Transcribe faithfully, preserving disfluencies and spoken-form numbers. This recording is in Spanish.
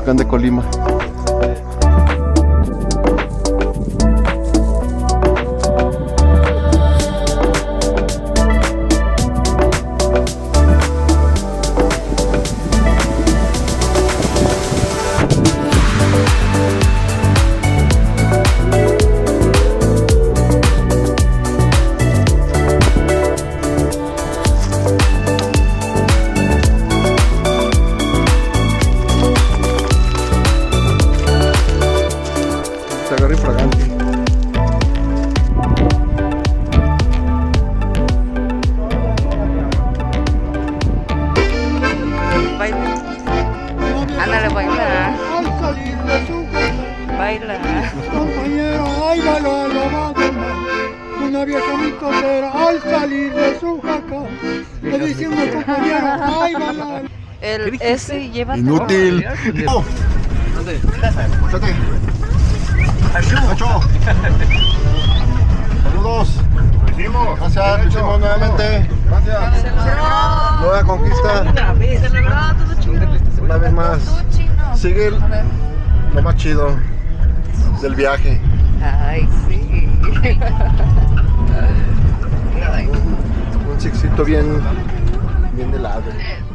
Michoacán de Colima. Ándale, baila. Baila. Compañera, ay, baila la madonna. Una vieja mitotera al salir de su jaca. Le diciendo compañera, ay, baila. El ese lleva. Inútil. ¿Dónde? Muéstrate. Nacho. Saludos. Lo hicimos. Gracias, lo hicimos nuevamente. Gracias. Nueva conquista. Una vez más. Sigue el- lo más chido del viaje. Ay, sí. Un sixito bien, bien helado.